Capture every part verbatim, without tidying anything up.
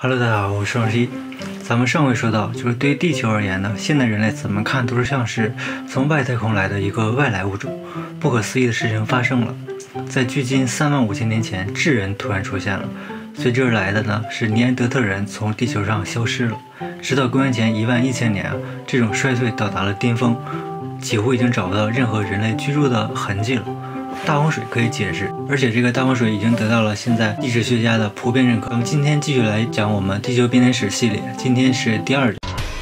Hello， 大家好，我是双十一。咱们上回说到，就是对地球而言呢，现代人类怎么看都是像是从外太空来的一个外来物种。不可思议的事情发生了，在距今三万五千年前，智人突然出现了。随之而来的呢，是尼安德特人从地球上消失了。直到公元前一万一千年啊，这种衰退到达了巅峰，几乎已经找不到任何人类居住的痕迹了。大洪水可以解释，而且这个大洪水已经得到了现在地质学家的普遍认可。我们今天继续来讲我们地球编年史系列，今天是第二集。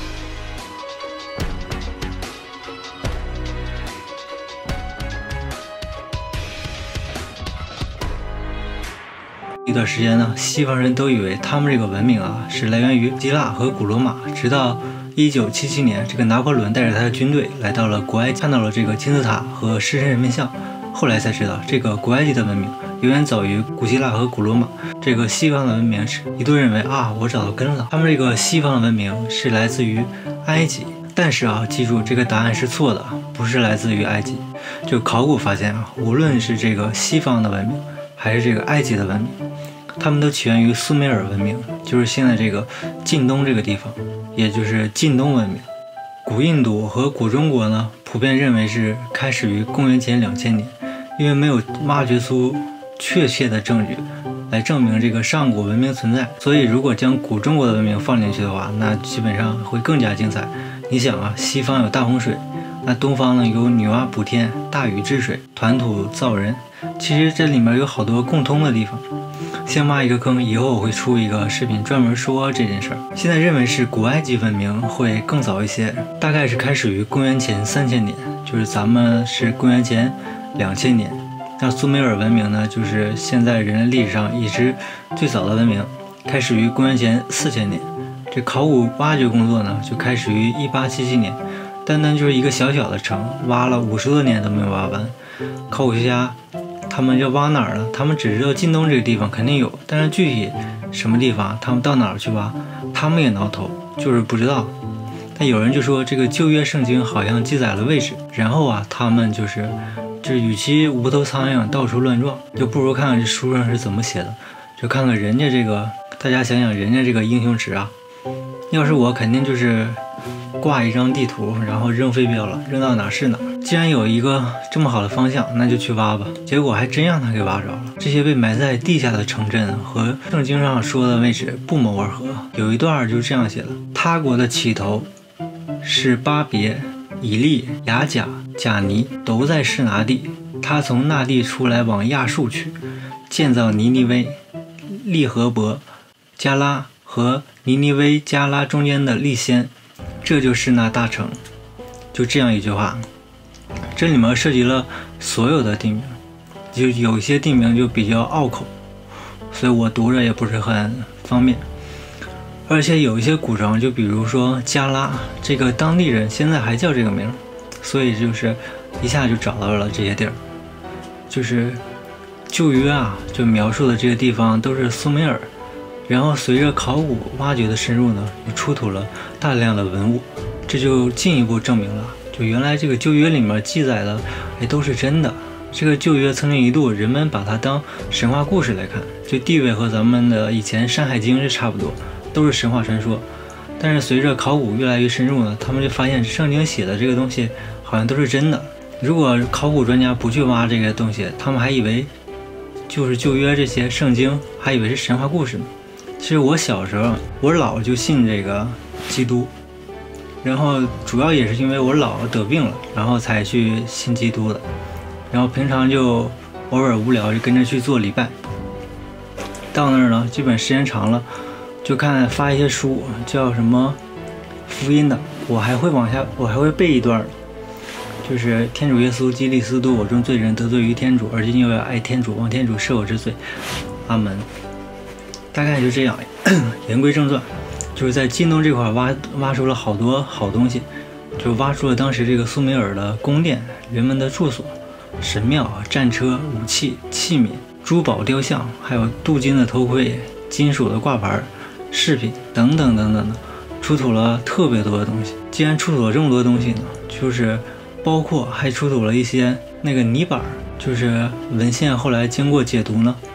一段时间呢，西方人都以为他们这个文明啊是来源于希腊和古罗马，直到一九七七年，这个拿破仑带着他的军队来到了古埃及，看到了这个金字塔和狮身人面像。后来才知道，这个古埃及的文明远远早于古希腊和古罗马。这个西方的文明是一度认为啊，我找到根了，他们这个西方的文明是来自于埃及。但是啊，记住这个答案是错的，不是来自于埃及。就考古发现啊，无论是这个西方的文明，还是这个埃及的文明，他们都起源于苏美尔文明，就是现在这个近东这个地方，也就是近东文明。古印度和古中国呢，普遍认为是开始于公元前两千年。因为没有挖掘出确切的证据来证明这个上古文明存在，所以如果将古中国的文明放进去的话，那基本上会更加精彩。你想啊，西方有大洪水，那东方呢有女娲补天、大禹治水、团土造人，其实这里面有好多共通的地方。先挖一个坑，以后我会出一个视频专门说这件事儿。现在认为是古埃及文明会更早一些，大概是开始于公元前三千年，就是咱们是公元前两千年。那苏美尔文明呢，就是现在人类历史上已知最早的文明，开始于公元前四千年。这考古挖掘工作呢，就开始于一八七七年，单单就是一个小小的城，挖了五十多年都没有挖完。考古学家他们要挖哪儿呢？他们只知道近东这个地方肯定有，但是具体什么地方，他们到哪儿去挖，他们也挠头，就是不知道。但有人就说这个旧约圣经好像记载了位置，然后啊，他们就是就是与其无头苍蝇到处乱撞，就不如看看这书上是怎么写的，就看看人家这个，大家想想人家这个英雄池啊，要是我肯定就是挂一张地图，然后扔飞镖了，扔到哪是哪。既然有一个这么好的方向，那就去挖吧。结果还真让他给挖着了。这些被埋在地下的城镇和圣经上说的位置不谋而合。有一段就是这样写的：他国的起头是巴别、以利、雅甲、贾尼，都在示拿地。他从那地出来往亚述去，建造尼尼微、利和伯、加拉和尼尼微、加拉中间的利先，这就是那大城。就这样一句话，这里面涉及了所有的地名，就有一些地名就比较拗口，所以我读着也不是很方便。而且有一些古城，就比如说加拉，这个当地人现在还叫这个名，所以就是一下就找到了这些地儿。就是旧约啊，就描述的这些地方都是苏美尔，然后随着考古挖掘的深入呢，又出土了大量的文物，这就进一步证明了，就原来这个旧约里面记载的，哎，都是真的。这个旧约曾经一度人们把它当神话故事来看，就地位和咱们的以前《山海经》是差不多，都是神话传说。但是随着考古越来越深入呢，他们就发现圣经写的这个东西好像都是真的。如果考古专家不去挖这个东西，他们还以为就是旧约这些圣经，还以为是神话故事呢。其实我小时候，我姥就信这个基督，然后主要也是因为我姥得病了，然后才去信基督的。然后平常就偶尔无聊就跟着去做礼拜。到那儿呢，基本时间长了，就看发一些书，叫什么福音的，我还会往下，我还会背一段，就是天主耶稣基利斯都我中罪人得罪于天主，而今又要爱天主，望天主赦我之罪，阿门。大概就这样。言归正传，就是在近东这块挖挖出了好多好东西，就挖出了当时这个苏美尔的宫殿、人们的住所、神庙、战车、武器、器皿、珠宝雕像，还有镀金的头盔、金属的挂牌、饰品等等等等的，出土了特别多的东西。既然出土了这么多东西呢，就是包括还出土了一些那个泥板，就是文献后来经过解读呢，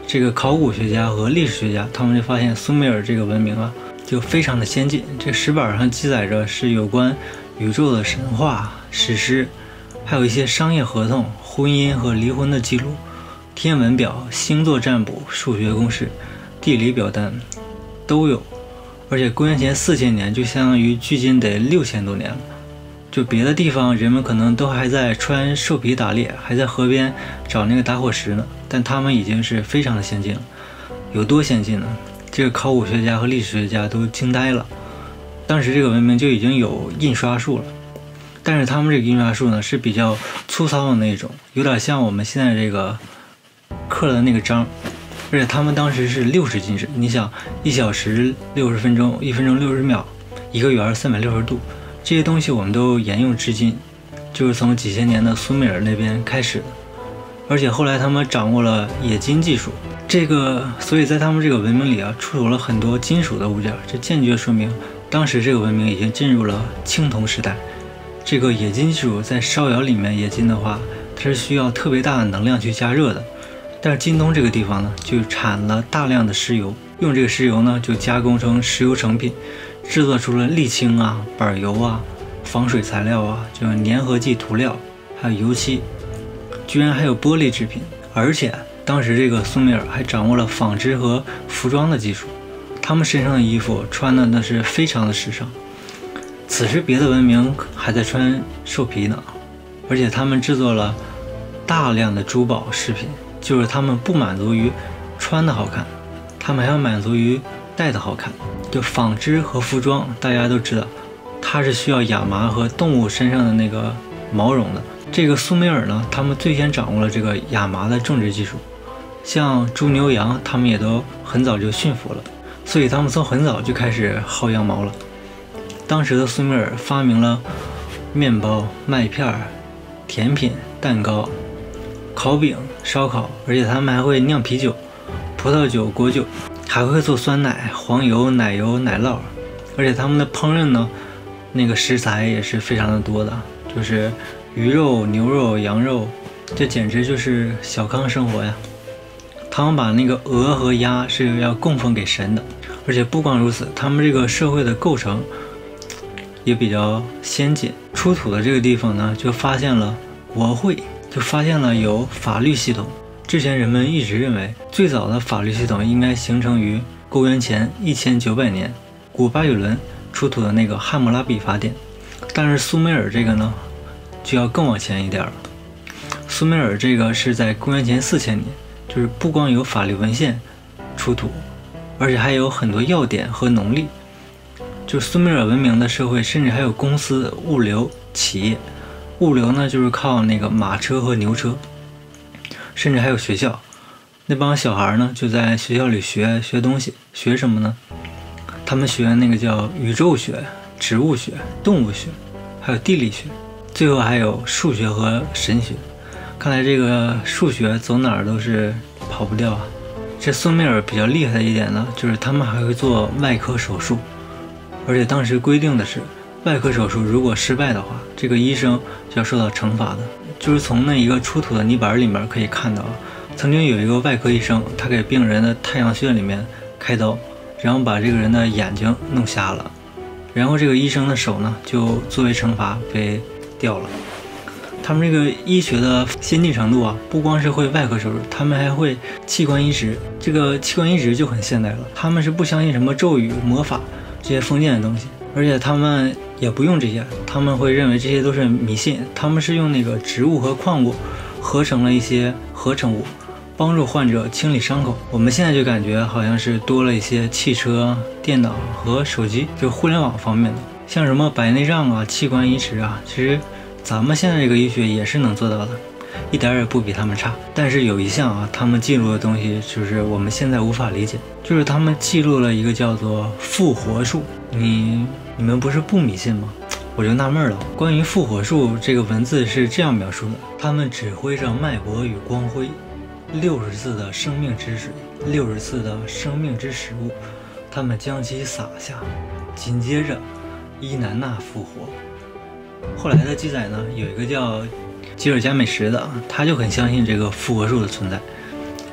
这个考古学家和历史学家他们就发现苏美尔这个文明啊，就非常的先进。这石板上记载着是有关宇宙的神话、史诗，还有一些商业合同、婚姻和离婚的记录、天文表、星座占卜、数学公式、地理表单都有。而且公元前四千年就相当于距今得六千多年了。就别的地方人们可能都还在穿兽皮打猎，还在河边找那个打火石呢，但他们已经是非常的先进了。有多先进呢？这个考古学家和历史学家都惊呆了。当时这个文明就已经有印刷术了，但是他们这个印刷术呢是比较粗糙的那种，有点像我们现在这个刻的那个章。而且他们当时是六十进制，你想一小时六十分钟，一分钟六十秒，一个圆三百六十度，这些东西我们都沿用至今，就是从几千年的苏美尔那边开始的。而且后来他们掌握了冶金技术，这个所以在他们这个文明里啊，出土了很多金属的物件，这间接说明当时这个文明已经进入了青铜时代。这个冶金技术在烧窑里面冶金的话，它是需要特别大的能量去加热的。但是金东这个地方呢，就产了大量的石油，用这个石油呢，就加工成石油成品，制作出了沥青啊、板油啊、防水材料啊，就是粘合剂涂料，还有油漆，居然还有玻璃制品。而且当时这个苏美尔还掌握了纺织和服装的技术，他们身上的衣服穿的那是非常的时尚。此时别的文明还在穿兽皮呢，而且他们制作了大量的珠宝饰品。就是他们不满足于穿的好看，他们还要满足于戴的好看。就纺织和服装，大家都知道，它是需要亚麻和动物身上的那个毛绒的。这个苏美尔呢，他们最先掌握了这个亚麻的种植技术，像猪牛羊，他们也都很早就驯服了，所以他们从很早就开始薅羊毛了。当时的苏美尔发明了面包、麦片、甜品、蛋糕、烤饼、烧烤，而且他们还会酿啤酒、葡萄酒、果酒，还会做酸奶、黄油、奶油、奶酪。而且他们的烹饪呢，那个食材也是非常的多的，就是鱼肉、牛肉、羊肉，这简直就是小康生活呀。他们把那个鹅和鸭是要供奉给神的。而且不光如此，他们这个社会的构成也比较先进。出土的这个地方呢，就发现了国会。就发现了有法律系统。之前人们一直认为最早的法律系统应该形成于公元前一千九百年，古巴比伦出土的那个汉谟拉比法典。但是苏美尔这个呢，就要更往前一点了。苏美尔这个是在公元前四千年，就是不光有法律文献出土，而且还有很多药典和农历。就苏美尔文明的社会，甚至还有公司、物流、企业。物流呢，就是靠那个马车和牛车，甚至还有学校。那帮小孩呢，就在学校里学学东西，学什么呢？他们学那个叫宇宙学、植物学、动物学，还有地理学，最后还有数学和神学。看来这个数学走哪儿都是跑不掉啊。这苏美尔比较厉害的一点呢，就是他们还会做外科手术，而且当时规定的是，外科手术如果失败的话，这个医生就要受到惩罚的。就是从那一个出土的泥板里面可以看到，曾经有一个外科医生，他给病人的太阳穴里面开刀，然后把这个人的眼睛弄瞎了，然后这个医生的手呢，就作为惩罚被掉了。他们这个医学的先进程度啊，不光是会外科手术，他们还会器官移植。这个器官移植就很现代了，他们是不相信什么咒语、魔法这些封建的东西，而且他们也不用这些，他们会认为这些都是迷信。他们是用那个植物和矿物合成了一些合成物，帮助患者清理伤口。我们现在就感觉好像是多了一些汽车、电脑和手机，就互联网方面的，像什么白内障啊、器官移植啊，其实咱们现在这个医学也是能做到的，一点也不比他们差。但是有一项啊，他们记录的东西就是我们现在无法理解，就是他们记录了一个叫做复活术。你你们不是不迷信吗？我就纳闷了。关于复活术这个文字是这样描述的：他们指挥着脉搏与光辉，六十次的生命之水，六十次的生命之食物，他们将其撒下，紧接着伊南娜复活。后来的记载呢，有一个叫吉尔加美什的，他就很相信这个复活术的存在。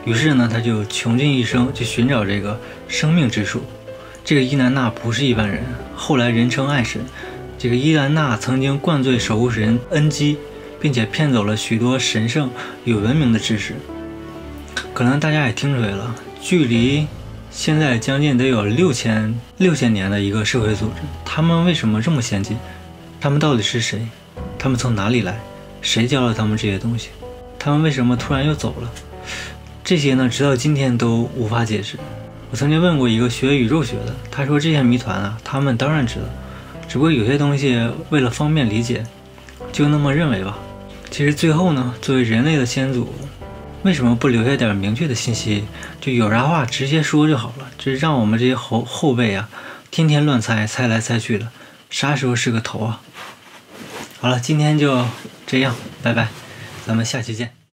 于是呢，他就穷尽一生去寻找这个生命之树。这个伊兰娜不是一般人，后来人称爱神。这个伊兰娜曾经灌醉守护神恩基，并且骗走了许多神圣与文明的知识。可能大家也听出来了，距离现在将近得有六千六千年的一个社会组织，他们为什么这么先进？他们到底是谁？他们从哪里来？谁教了他们这些东西？他们为什么突然又走了？这些呢，直到今天都无法解释。我曾经问过一个学宇宙学的，他说这些谜团啊，他们当然知道，只不过有些东西为了方便理解，就那么认为吧。其实最后呢，作为人类的先祖，为什么不留下点明确的信息？就有啥话直接说就好了，这让我们这些后后辈啊，天天乱猜，猜来猜去的，啥时候是个头啊？好了，今天就这样，拜拜，咱们下期见。